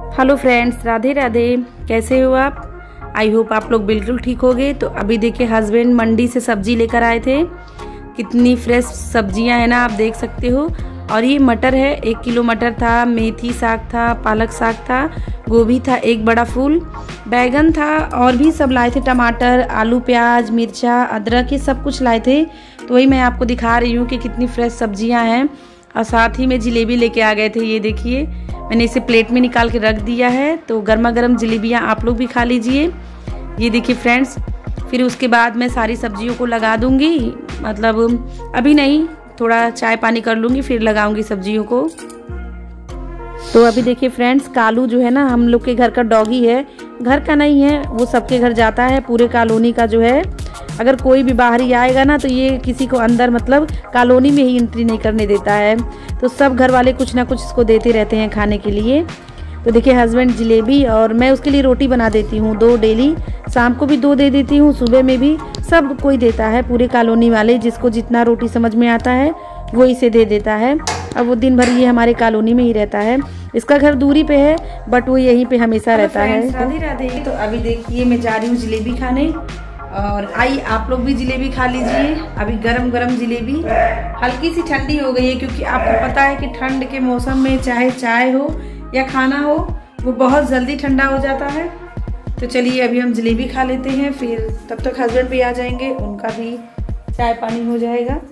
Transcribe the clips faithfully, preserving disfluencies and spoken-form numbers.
Hello friends, Radhe Radhe. कैसे हो आप? आई होप आप लोग बिल्कुल ठीक होगे। तो अभी देखिए हस्बैंड मंडी से सब्जी लेकर आए थे। कितनी फ्रेश सब्जियां हैं ना, आप देख सकते हो। और ये मटर है, एक किलो मटर था, मेथी साग था, पालक साग था, गोभी था एक बड़ा फूल, बैगन था और भी सब लाए थे, टमाटर, आलू, प्याज, मिर्चा, अदरक, ये सब कुछ लाए थे। तो वही मैं आपको दिखा रही हूँ कि कितनी फ्रेश सब्जियां हैं। और साथ ही में जलेबी लेके आ गए थे। ये देखिए मैंने इसे प्लेट में निकाल के रख दिया है, तो गर्मा गर्म जलेबियाँ आप लोग भी खा लीजिए। ये देखिए फ्रेंड्स, फिर उसके बाद मैं सारी सब्जियों को लगा दूंगी। मतलब अभी नहीं, थोड़ा चाय पानी कर लूँगी फिर लगाऊंगी सब्जियों को। तो अभी देखिए फ्रेंड्स, कालू जो है ना, हम लोग के घर का डॉगी है, घर का नहीं है, वो सबके घर जाता है, पूरे कॉलोनी का जो है। अगर कोई भी बाहरी आएगा ना तो ये किसी को अंदर मतलब कॉलोनी में ही एंट्री नहीं करने देता है। तो सब घर वाले कुछ ना कुछ इसको देते रहते हैं खाने के लिए। तो देखिए हस्बैंड जलेबी, और मैं उसके लिए रोटी बना देती हूँ दो डेली, शाम को भी दो दे देती हूँ, सुबह में भी। सब कोई देता है, पूरे कॉलोनी वाले, जिसको जितना रोटी समझ में आता है वो इसे दे देता है। अब वो दिन भर ये हमारे कॉलोनी में ही रहता है। इसका घर दूरी पे है बट वो यहीं पे हमेशा रहता है। राधे राधे। तो अभी देखिए मैं जा रही हूँ जलेबी खाने, और आई आप लोग भी जलेबी खा लीजिए। अभी गरम गरम जलेबी, हल्की सी ठंडी हो गई है, क्योंकि आपको पता है कि ठंड के मौसम में चाहे चाय हो या खाना हो वो बहुत जल्दी ठंडा हो जाता है। तो चलिए अभी हम जलेबी खा लेते हैं, फिर तब तक हस्बैंड भी आ जाएंगे, उनका भी चाय पानी हो जाएगा।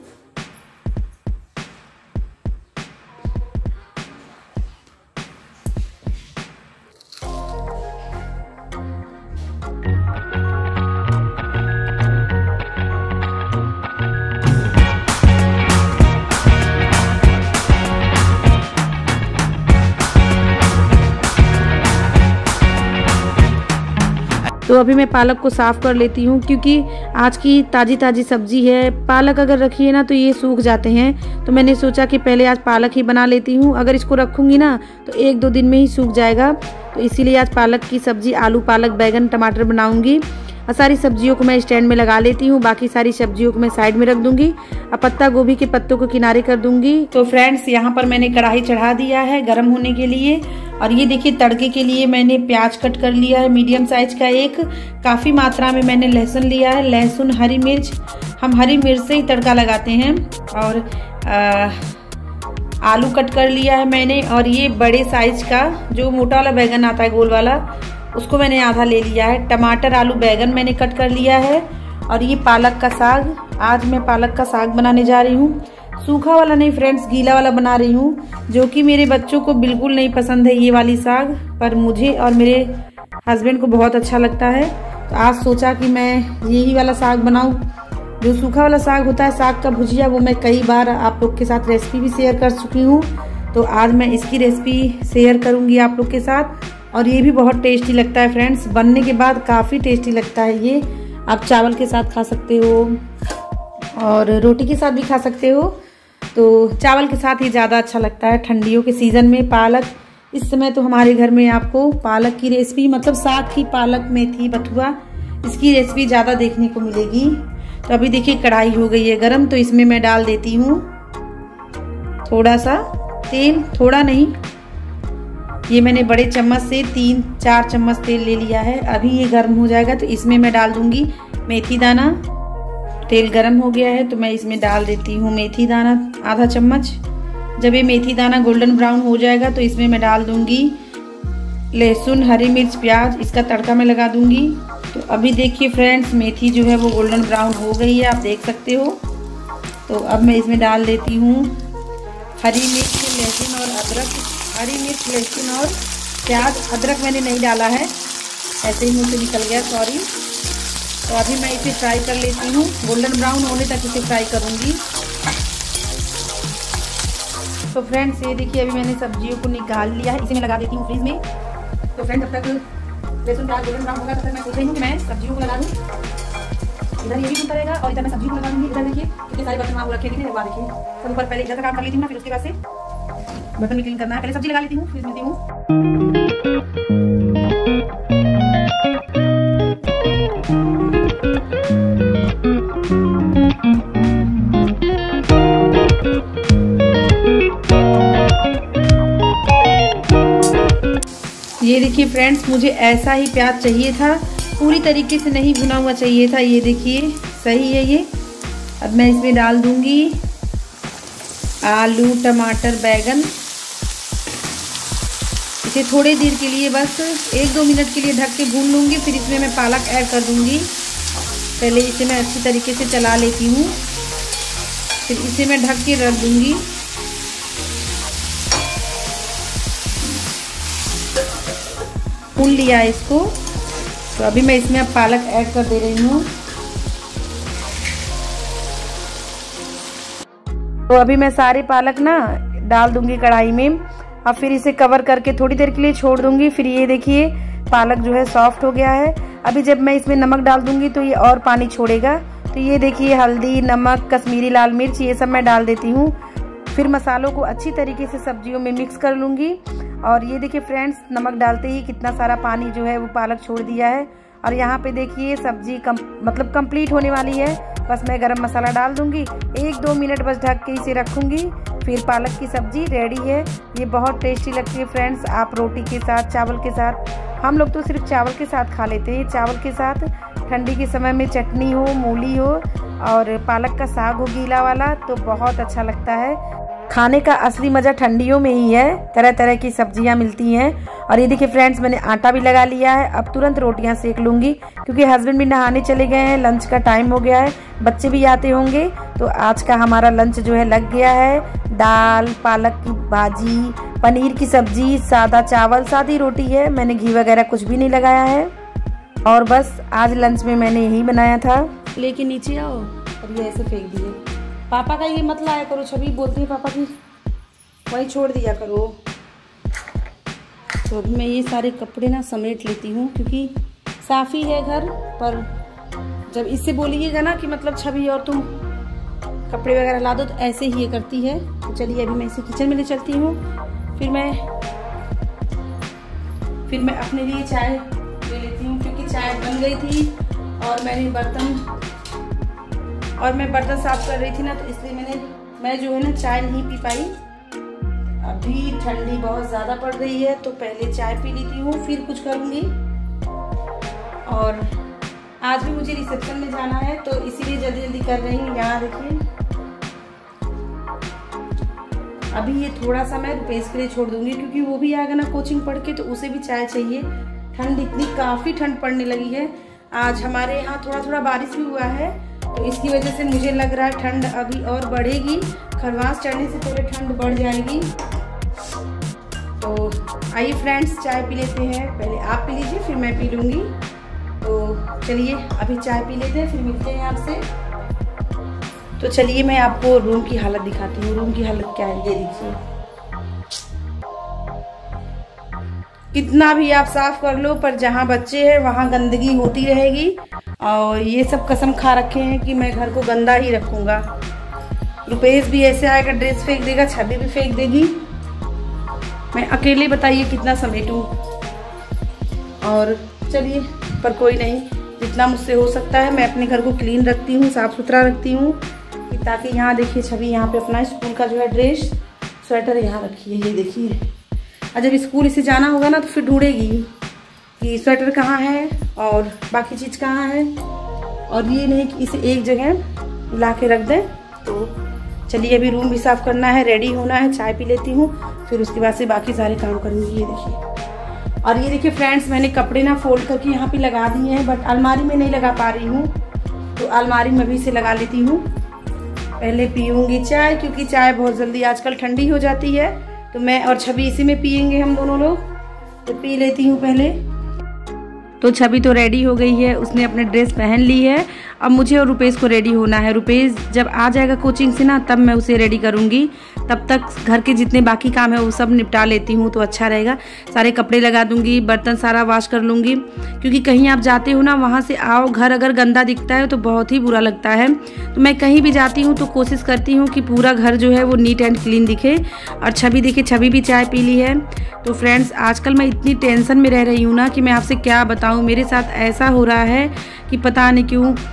तो अभी मैं पालक को साफ़ कर लेती हूँ, क्योंकि आज की ताज़ी ताज़ी सब्जी है। पालक अगर रखी है ना तो ये सूख जाते हैं। तो मैंने सोचा कि पहले आज पालक ही बना लेती हूँ। अगर इसको रखूँगी ना तो एक दो दिन में ही सूख जाएगा। तो इसीलिए आज पालक की सब्ज़ी, आलू पालक बैगन टमाटर बनाऊँगी। और सारी सब्जियों को मैं स्टैंड में लगा लेती हूँ, बाकी सारी सब्जियों को मैं साइड में रख दूँगी। और पत्ता गोभी के पत्तों को किनारे कर दूँगी। तो फ्रेंड्स, यहाँ पर मैंने कढ़ाई चढ़ा दिया है गर्म होने के लिए। और ये देखिए तड़के के लिए मैंने प्याज कट कर लिया है मीडियम साइज का एक, काफ़ी मात्रा में मैंने लहसुन लिया है, लहसुन हरी मिर्च, हम हरी मिर्च से ही तड़का लगाते हैं। और आ, आलू कट कर लिया है मैंने, और ये बड़े साइज का जो मोटा वाला बैगन आता है गोल वाला, उसको मैंने आधा ले लिया है। टमाटर आलू बैगन मैंने कट कर लिया है। और ये पालक का साग, आज मैं पालक का साग बनाने जा रही हूँ। सूखा वाला नहीं फ्रेंड्स, गीला वाला बना रही हूँ, जो कि मेरे बच्चों को बिल्कुल नहीं पसंद है ये वाली साग, पर मुझे और मेरे हस्बैंड को बहुत अच्छा लगता है। तो आज सोचा कि मैं यही वाला साग बनाऊँ। जो सूखा वाला साग होता है, साग का भुजिया, वो मैं कई बार आप लोग के साथ रेसिपी भी शेयर कर चुकी हूँ। तो आज मैं इसकी रेसिपी शेयर करूँगी आप लोग के साथ। और ये भी बहुत टेस्टी लगता है फ्रेंड्स, बनने के बाद काफ़ी टेस्टी लगता है ये। आप चावल के साथ खा सकते हो और रोटी के साथ भी खा सकते हो। तो चावल के साथ ही ज़्यादा अच्छा लगता है ठंडियों के सीज़न में। पालक इस समय तो हमारे घर में आपको पालक की रेसिपी, मतलब साग की पालक मेथी बथुआ, इसकी रेसिपी ज़्यादा देखने को मिलेगी। तो अभी देखिए कढ़ाई हो गई है गरम, तो इसमें मैं डाल देती हूँ थोड़ा सा तेल, थोड़ा नहीं, ये मैंने बड़े चम्मच से तीन चार चम्मच तेल ले लिया है। अभी ये गर्म हो जाएगा तो इसमें मैं डाल दूंगी मेथी दाना। तेल गर्म हो गया है तो मैं इसमें डाल देती हूँ मेथी दाना आधा चम्मच। जब ये मेथी दाना गोल्डन ब्राउन हो जाएगा तो इसमें मैं डाल दूंगी लहसुन हरी मिर्च प्याज, इसका तड़का मैं लगा दूंगी। तो अभी देखिए फ्रेंड्स, मेथी जो है वो गोल्डन ब्राउन हो गई है, आप देख सकते हो। तो अब मैं इसमें डाल देती हूँ हरी मिर्च, लहसुन और अदरक। हरी मिर्च, लहसुन और प्याज, अदरक मैंने नहीं डाला है, ऐसे ही मुँह से निकल गया, सॉरी। तो अभी मैं इसे फ्राई कर लेती हूँ, गोल्डन ब्राउन होने तक इसे फ्राई करूँगी। तो फ्रेंड्स ये देखिए अभी मैंने सब्जियों को निकाल लिया है, इसे मैं लगा देती हूँ फ्रीज में। तो फ्रेंड्स जब तक लहसुन प्याज गोल्डन ब्राउन होगा तब तक मैं सोच रही हूँ कि मैं सब्जियों को लगा दूँ। इधर ये भी बनता रहेगा और इधर मैं सब्जियों को लगा दूँगी। इधर देखिए कितने सारे बर्तन वहाँ रखे हैं, देखिए। तो ऊपर पहले इधर का काम कर लेती हूँ ना, फिर उसके बाद से बर्तन भी क्लीन करना है। पहले सब्जी लगा लेती हूँ, फिर मिलती हूँ। ये देखिए फ्रेंड्स, मुझे ऐसा ही प्याज चाहिए था, पूरी तरीके से नहीं भुना हुआ चाहिए था। ये देखिए सही है ये। अब मैं इसमें डाल दूंगी आलू, टमाटर, बैगन। इसे थोड़ी देर के लिए बस एक दो मिनट के लिए ढक के भून लूँगी। फिर इसमें मैं पालक ऐड कर दूँगी। पहले इसे मैं अच्छी तरीके से चला लेती हूँ, फिर इसे मैं ढक के रख दूँगी। भून लिया इसको, तो अभी मैं इसमें अब पालक ऐड कर दे रही हूँ। तो अभी मैं सारे पालक ना डाल दूँगी कढ़ाई में। अब फिर इसे कवर करके थोड़ी देर के लिए छोड़ दूंगी। फिर ये देखिए पालक जो है सॉफ्ट हो गया है। अभी जब मैं इसमें नमक डाल दूंगी तो ये और पानी छोड़ेगा। तो ये देखिए हल्दी, नमक, कश्मीरी लाल मिर्च, ये सब मैं डाल देती हूँ। फिर मसालों को अच्छी तरीके से सब्जियों में मिक्स कर लूँगी। और ये देखिए फ्रेंड्स, नमक डालते ही कितना सारा पानी जो है वो पालक छोड़ दिया है। और यहाँ पे देखिए सब्जी कम मतलब कंप्लीट होने वाली है। बस मैं गरम मसाला डाल दूंगी, एक दो मिनट बस ढक के इसे रखूंगी। फिर पालक की सब्जी रेडी है। ये बहुत टेस्टी लगती है फ्रेंड्स। आप रोटी के साथ, चावल के साथ, हम लोग तो सिर्फ चावल के साथ खा लेते हैं। चावल के साथ ठंडी के समय में चटनी हो, मूली हो और पालक का साग हो गीला वाला, तो बहुत अच्छा लगता है। खाने का असली मज़ा ठंडियों में ही है। तरह तरह की सब्जियां मिलती हैं। और ये देखिए फ्रेंड्स, मैंने आटा भी लगा लिया है। अब तुरंत रोटियां सेक लूँगी, क्योंकि हस्बैंड भी नहाने चले गए हैं। लंच का टाइम हो गया है, बच्चे भी आते होंगे। तो आज का हमारा लंच जो है लग गया है। दाल, पालक की भाजी, पनीर की सब्जी, सादा चावल, सादी रोटी है। मैंने घी वगैरह कुछ भी नहीं लगाया है। और बस आज लंच में मैंने यही बनाया था। लेके नीचे आओ। और ये ऐसे फेंक दिए। पापा का ये मत लाया करो, छवि बोलती है पापा की, वही छोड़ दिया करो। तो अभी मैं ये सारे कपड़े ना समेट लेती हूँ, क्योंकि साफ ही है घर। पर जब इससे बोलिएगा ना कि मतलब छवि और तुम कपड़े वगैरह ला दो, तो ऐसे ही ये करती है। तो चलिए अभी मैं इसे किचन में ले चलती हूँ। फिर मैं फिर मैं अपने लिए चाय ले लेती हूँ, क्योंकि चाय बन गई थी और मैंने बर्तन और मैं बर्तन साफ कर रही थी ना, तो इसलिए मैंने मैं जो है ना चाय नहीं पी पाई। अभी ठंडी बहुत ज़्यादा पड़ रही है, तो पहले चाय पी लेती हूँ, फिर कुछ करूँगी। और आज भी मुझे रिसेप्शन में जाना है, तो इसीलिए जल्दी जल्दी कर रही हूँ। यहाँ देखिए अभी ये थोड़ा सा मैं रुपेश के लिए छोड़ दूँगी, क्योंकि वो भी आएगा ना कोचिंग पढ़ के, तो उसे भी चाय चाहिए। ठंड इतनी काफ़ी ठंड पड़ने लगी है। आज हमारे यहाँ थोड़ा थोड़ा बारिश भी हुआ है, तो इसकी वजह से मुझे लग रहा है ठंड अभी और बढ़ेगी। खरवास चढ़ने से पहले ठंड बढ़ जाएगी। तो आइए फ्रेंड्स, चाय पी लेते हैं। पहले आप पी लीजिए, फिर मैं पी लूँगी। तो चलिए अभी चाय पी लेते हैं, फिर मिलते हैं आपसे। तो चलिए मैं आपको रूम की हालत दिखाती हूँ। रूम की हालत क्या है, ये देखिए। कितना भी आप साफ कर लो, पर जहाँ बच्चे हैं वहाँ गंदगी होती रहेगी। और ये सब कसम खा रखे हैं कि मैं घर को गंदा ही रखूँगा। रुपेश भी ऐसे आएगा, ड्रेस फेंक देगा, छवि भी फेंक देगी। मैं अकेले बताइए कितना समेटूँ। और चलिए, पर कोई नहीं, जितना मुझसे हो सकता है मैं अपने घर को क्लीन रखती हूँ, साफ़ सुथरा रखती हूँ। ताकि यहाँ देखिए छवि यहाँ पे अपना स्कूल का जो है ड्रेस, स्वेटर यहाँ रखी है, ये देखिए। और जब स्कूल इसे जाना होगा ना, तो फिर ढूंढेगी कि स्वेटर कहाँ है और बाकी चीज़ कहाँ है। और ये नहीं कि इसे एक जगह ला के रख दें। तो चलिए अभी रूम भी साफ़ करना है, रेडी होना है, चाय पी लेती हूँ, फिर उसके बाद से बाकी सारे काम करूँगी। ये देखिए। और ये देखिए फ्रेंड्स, मैंने कपड़े ना फोल्ड करके यहाँ पे लगा दिए हैं, बट अलमारी में नहीं लगा पा रही हूँ, तो अलमारी में भी इसे लगा लेती हूँ। पहले पीऊँगी चाय, क्योंकि चाय बहुत जल्दी आजकल ठंडी हो जाती है। तो मैं और छवि इसी में पियेंगे हम दोनों लोग। तो पी लेती हूँ पहले। तो छवि तो रेडी हो गई है, उसने अपने ड्रेस पहन ली है। अब मुझे और रुपेश को रेडी होना है। रुपेश जब आ जाएगा कोचिंग से ना, तब मैं उसे रेडी करूँगी। तब तक घर के जितने बाकी काम है वो सब निपटा लेती हूँ, तो अच्छा रहेगा। सारे कपड़े लगा दूँगी, बर्तन सारा वॉश कर लूँगी, क्योंकि कहीं आप जाते हो ना, वहाँ से आओ, घर अगर गंदा दिखता है तो बहुत ही बुरा लगता है। तो मैं कहीं भी जाती हूँ तो कोशिश करती हूँ कि पूरा घर जो है वो नीट एंड क्लीन दिखे। और छवि देखिए, छवि भी चाय पी ली है। तो फ्रेंड्स, आजकल मैं इतनी टेंशन में रह रही हूँ ना कि मैं आपसे क्या बताऊँ। मेरे साथ ऐसा हो रहा है कि पता नहीं क्यों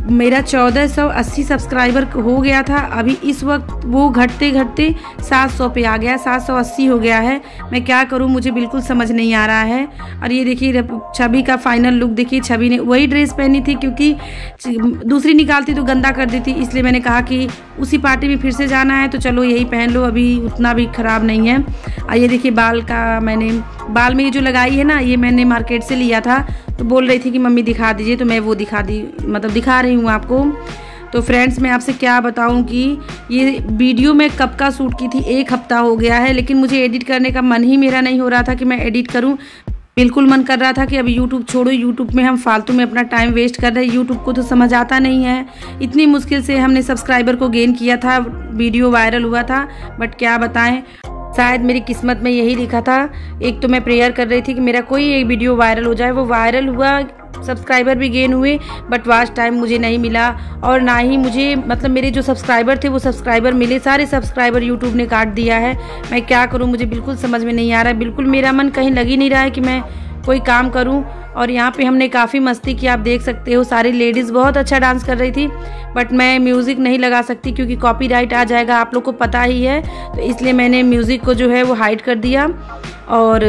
मेरा चौदह सौ अस्सी सब्सक्राइबर हो गया था, अभी इस वक्त वो घटते घटते सात सौ पे आ गया, सात सौ अस्सी हो गया है। मैं क्या करूं, मुझे बिल्कुल समझ नहीं आ रहा है। और ये देखिए छवि का फाइनल लुक देखिए, छवि ने वही ड्रेस पहनी थी क्योंकि दूसरी निकालती तो गंदा कर देती, इसलिए मैंने कहा कि उसी पार्टी में फिर से जाना है तो चलो यही पहन लो, अभी उतना भी ख़राब नहीं है। और ये देखिए बाल का, मैंने बाल में ये जो लगाई है ना, ये मैंने मार्केट से लिया था, तो बोल रही थी कि मम्मी दिखा दीजिए, तो मैं वो दिखा दी मतलब दिखा रही हूँ आपको। तो फ्रेंड्स मैं आपसे क्या बताऊं कि ये वीडियो मैं कब का शूट की थी, एक हफ्ता हो गया है, लेकिन मुझे एडिट करने का मन ही मेरा नहीं हो रहा था कि मैं एडिट करूं। बिल्कुल मन कर रहा था कि अब यूट्यूब छोड़ो, यूट्यूब में हम फालतू में अपना टाइम वेस्ट कर रहे हैं, यूट्यूब को तो समझ आता नहीं है। इतनी मुश्किल से हमने सब्सक्राइबर को गेन किया था, वीडियो वायरल हुआ था, बट क्या बताएं, शायद मेरी किस्मत में यही लिखा था। एक तो मैं प्रेयर कर रही थी कि मेरा कोई एक वीडियो वायरल हो जाए, वो वायरल हुआ, सब्सक्राइबर भी गेन हुए, बट वॉच टाइम मुझे नहीं मिला और ना ही मुझे मतलब मेरे जो सब्सक्राइबर थे वो सब्सक्राइबर मिले, सारे सब्सक्राइबर यूट्यूब ने काट दिया है। मैं क्या करूं, मुझे बिल्कुल समझ में नहीं आ रहा है, बिल्कुल मेरा मन कहीं लग ही नहीं रहा है कि मैं कोई काम करूं। और यहाँ पे हमने काफ़ी मस्ती की, आप देख सकते हो, सारी लेडीज़ बहुत अच्छा डांस कर रही थी, बट मैं म्यूज़िक नहीं लगा सकती क्योंकि कॉपीराइट आ जाएगा, आप लोग को पता ही है, तो इसलिए मैंने म्यूज़िक को जो है वो हाइड कर दिया। और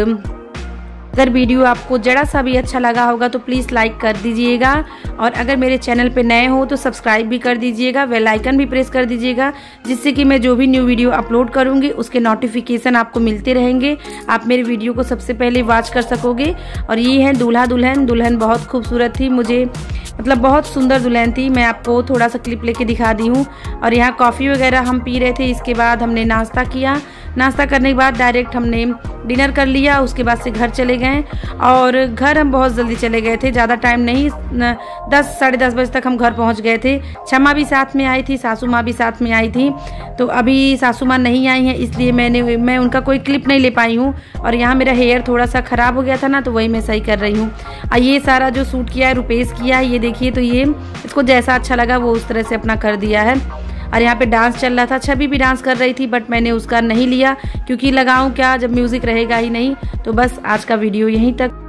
अगर वीडियो आपको जरा सा भी अच्छा लगा होगा तो प्लीज़ लाइक कर दीजिएगा, और अगर मेरे चैनल पे नए हो तो सब्सक्राइब भी कर दीजिएगा, बेल आइकन भी प्रेस कर दीजिएगा, जिससे कि मैं जो भी न्यू वीडियो अपलोड करूँगी उसके नोटिफिकेशन आपको मिलते रहेंगे, आप मेरे वीडियो को सबसे पहले वॉच कर सकोगे। और ये है दूल्हा दुल्हन, दुल्हन बहुत खूबसूरत थी, मुझे मतलब बहुत सुंदर दुल्हन थी, मैं आपको थोड़ा सा क्लिप लेके दिखा दी हूँ। और यहाँ कॉफ़ी वगैरह हम पी रहे थे, इसके बाद हमने नाश्ता किया, नाश्ता करने के बाद डायरेक्ट हमने डिनर कर लिया, उसके बाद से घर चले गए। और घर हम बहुत जल्दी चले गए थे, ज़्यादा टाइम नहीं, दस साढ़े दस बजे तक हम घर पहुंच गए थे। छम्मा भी साथ में आई थी, सासू माँ भी साथ में आई थी, तो अभी सासू माँ नहीं आई हैं, इसलिए मैंने मैं उनका कोई क्लिप नहीं ले पाई हूँ। और यहाँ मेरा हेयर थोड़ा सा ख़राब हो गया था ना, तो वही मैं सही कर रही हूँ। और ये सारा जो सूट किया है रुपेश किया है, ये देखिए, तो ये इसको जैसा अच्छा लगा वो उस तरह से अपना कर दिया है। और यहाँ पे डांस चल रहा था, छवि भी डांस कर रही थी, बट मैंने उसका नहीं लिया क्योंकि लगाऊं क्या जब म्यूज़िक रहेगा ही नहीं। तो बस आज का वीडियो यहीं तक।